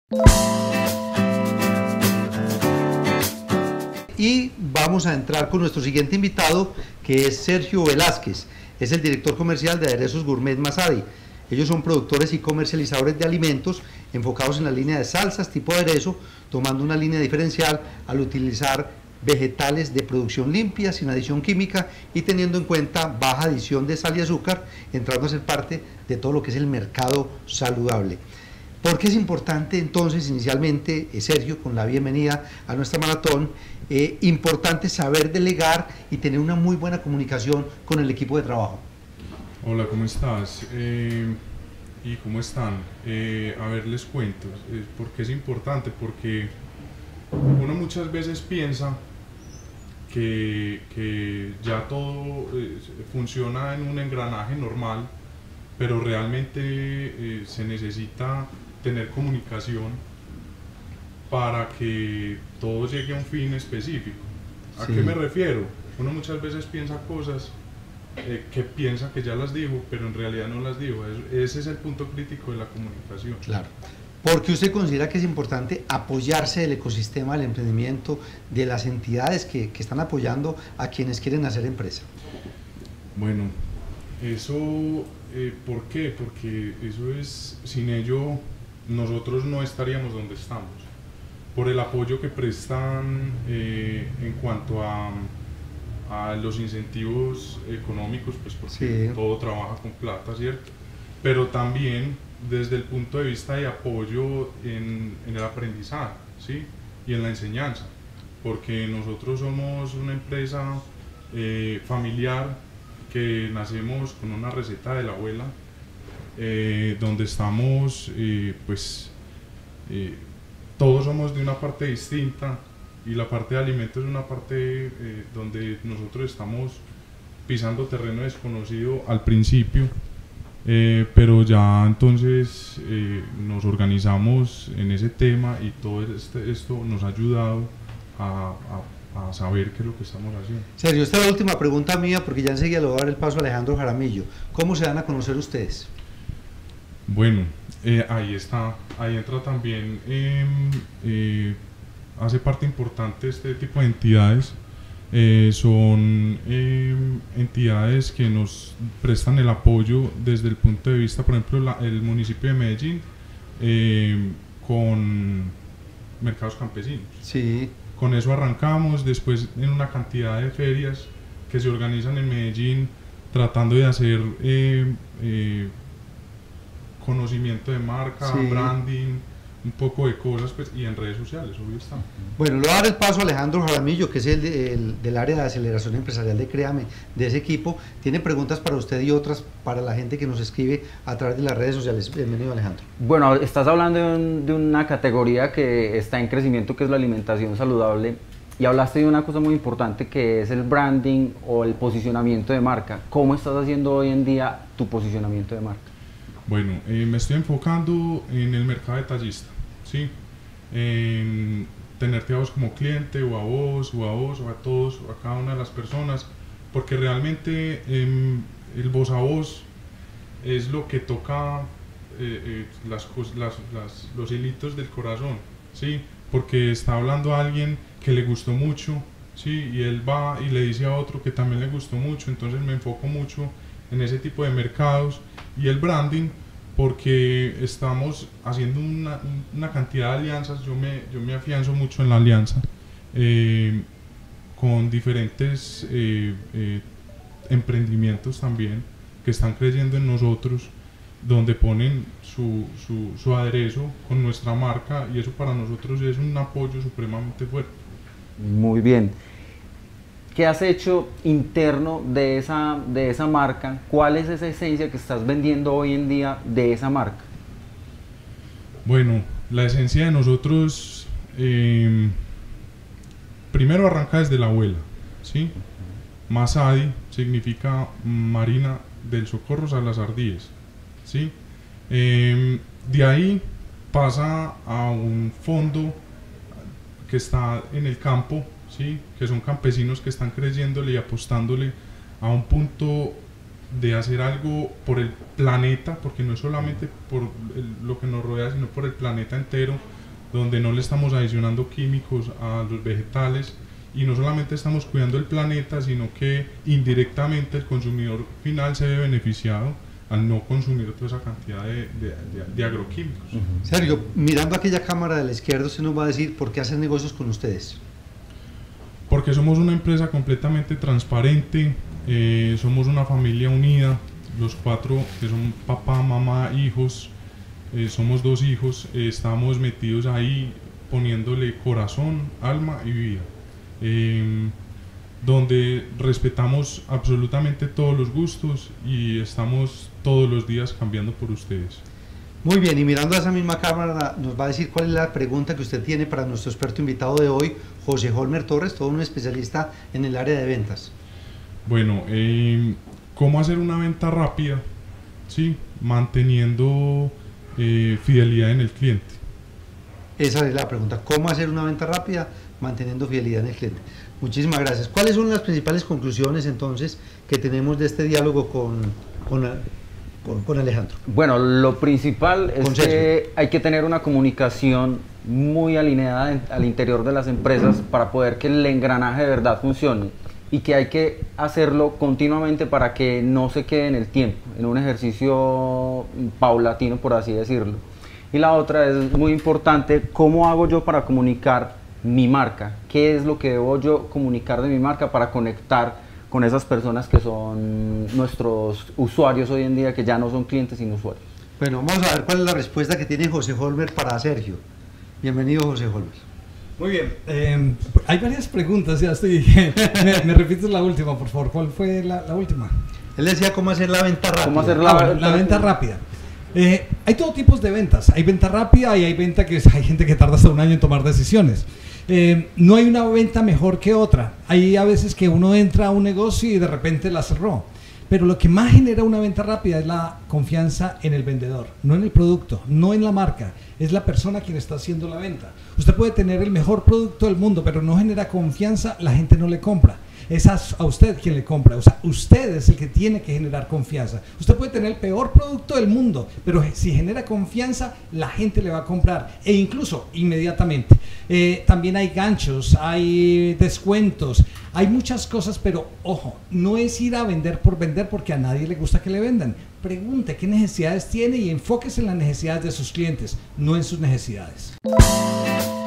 Y vamos a entrar con nuestro siguiente invitado, que es Sergio Velázquez. Es el director comercial de Aderezos Gourmet Masadi. Ellos son productores y comercializadores de alimentos enfocados en la línea de salsas tipo aderezo, tomando una línea diferencial al utilizar vegetales de producción limpia, sin adición química y teniendo en cuenta baja adición de sal y azúcar, entrando a ser parte de todo lo que es el mercado saludable. ¿Por qué es importante entonces inicialmente, Sergio, con la bienvenida a nuestra maratón, importante saber delegar y tener una muy buena comunicación con el equipo de trabajo? Hola, ¿cómo estás? ¿Y cómo están? A ver, les cuento. ¿Por qué es importante? Porque uno muchas veces piensa que ya todo funciona en un engranaje normal, pero realmente se necesita tener comunicación para que todo llegue a un fin específico. ¿A qué me refiero? Uno muchas veces piensa cosas que piensa que ya las dijo, pero en realidad no las dijo. Ese es el punto crítico de la comunicación. Claro. ¿Por qué usted considera que es importante apoyarse del ecosistema del emprendimiento, de las entidades que están apoyando a quienes quieren hacer empresa? Bueno, eso, ¿por qué? Porque eso es, sin ello, nosotros no estaríamos donde estamos. Por el apoyo que prestan en cuanto a los incentivos económicos, pues porque todo trabaja con plata, ¿cierto? Pero también desde el punto de vista de apoyo en el aprendizaje, ¿sí? Y en la enseñanza, porque nosotros somos una empresa familiar que nacemos con una receta de la abuela, donde estamos, todos somos de una parte distinta, y la parte de alimentos es una parte donde nosotros estamos pisando terreno desconocido al principio, pero ya entonces nos organizamos en ese tema y todo esto nos ha ayudado a saber qué es lo que estamos haciendo. Sergio, esta es la última pregunta mía, porque ya enseguida le voy a dar el paso a Alejandro Jaramillo. ¿Cómo se dan a conocer ustedes? Bueno, ahí entra también, hace parte importante este tipo de entidades. Son entidades que nos prestan el apoyo desde el punto de vista, por ejemplo, el municipio de Medellín, con mercados campesinos. Sí. Con eso arrancamos, después en una cantidad de ferias que se organizan en Medellín, tratando de hacer conocimiento de marca, branding, un poco de cosas, pues, y en redes sociales, obvio está. Bueno, le voy a dar el paso a Alejandro Jaramillo, que es el del área de aceleración empresarial de Créame, de ese equipo. Tiene preguntas para usted y otras para la gente que nos escribe a través de las redes sociales. Bienvenido, Alejandro. Bueno, estás hablando de una categoría que está en crecimiento, que es la alimentación saludable, y hablaste de una cosa muy importante, que es el branding o el posicionamiento de marca. ¿Cómo estás haciendo hoy en día tu posicionamiento de marca? Bueno, me estoy enfocando en el mercado detallista, ¿sí? En tenerte a vos como cliente, o a vos, o a todos, o a cada una de las personas, porque realmente el voz a voz es lo que toca los hilitos del corazón, ¿sí? Porque está hablando a alguien que le gustó mucho, ¿sí? Y él va y le dice a otro que también le gustó mucho, entonces me enfoco mucho en ese tipo de mercados. Y el branding, porque estamos haciendo una cantidad de alianzas. Yo me afianzo mucho en la alianza con diferentes emprendimientos también que están creyendo en nosotros, donde ponen su aderezo con nuestra marca, y eso para nosotros es un apoyo supremamente fuerte. Muy bien. ¿Qué has hecho interno de esa marca? ¿Cuál es esa esencia que estás vendiendo hoy en día de esa marca? Bueno, la esencia de nosotros primero arranca desde la abuela, ¿sí? Masadi significa Marina del Socorro Salazardíez, ¿sí? De ahí pasa a un fondo que está en el campo, ¿sí? Que son campesinos que están creyéndole y apostándole a un punto de hacer algo por el planeta, porque no es solamente por lo que nos rodea, sino por el planeta entero, donde no le estamos adicionando químicos a los vegetales y no solamente estamos cuidando el planeta, sino que indirectamente el consumidor final se ve beneficiado al no consumir toda esa cantidad de agroquímicos. Sergio, mirando aquella cámara de la izquierda, usted nos va a decir por qué hacen negocios con ustedes. Porque somos una empresa completamente transparente, somos una familia unida, los 4 que son papá, mamá, hijos, somos 2 hijos, estamos metidos ahí poniéndole corazón, alma y vida, donde respetamos absolutamente todos los gustos y estamos todos los días cambiando por ustedes. Muy bien, y mirando a esa misma cámara nos va a decir cuál es la pregunta que usted tiene para nuestro experto invitado de hoy, José Holmer Torres, todo un especialista en el área de ventas. Bueno, ¿cómo hacer una venta rápida? ¿Sí? Manteniendo fidelidad en el cliente. Esa es la pregunta, ¿cómo hacer una venta rápida manteniendo fidelidad en el cliente? Muchísimas gracias. ¿Cuáles son las principales conclusiones entonces que tenemos de este diálogo con Alejandro? Bueno, lo principal es que hay que tener una comunicación muy alineada al interior de las empresas para poder que el engranaje de verdad funcione, y que hay que hacerlo continuamente para que no se quede en el tiempo, en un ejercicio paulatino, por así decirlo. Y la otra es muy importante, ¿cómo hago yo para comunicar mi marca? ¿Qué es lo que debo yo comunicar de mi marca para conectar con esas personas que son nuestros usuarios hoy en día, que ya no son clientes sino usuarios? Bueno, vamos a ver cuál es la respuesta que tiene José Holmer para Sergio. Bienvenido, José Holmer. Muy bien, hay varias preguntas, ya estoy, me repites la última, por favor. ¿Cuál fue la última? Él decía cómo hacer la venta rápida. ¿Cómo hacer la venta rápida? Hay todo tipos de ventas, hay venta rápida y hay venta que hay gente que tarda hasta un año en tomar decisiones. No hay una venta mejor que otra. Hay a veces que uno entra a un negocio y de repente la cerró. Pero lo que más genera una venta rápida es la confianza en el vendedor, no en el producto, no en la marca, es la persona quien está haciendo la venta. Usted puede tener el mejor producto del mundo, pero no genera confianza, la gente no le compra. Es a usted quien le compra, o sea, usted es el que tiene que generar confianza. Usted puede tener el peor producto del mundo, pero si genera confianza, la gente le va a comprar, e incluso inmediatamente. También hay ganchos, hay descuentos, hay muchas cosas, pero ojo, no es ir a vender por vender, porque a nadie le gusta que le vendan. Pregunte qué necesidades tiene y enfóquese en las necesidades de sus clientes, no en sus necesidades.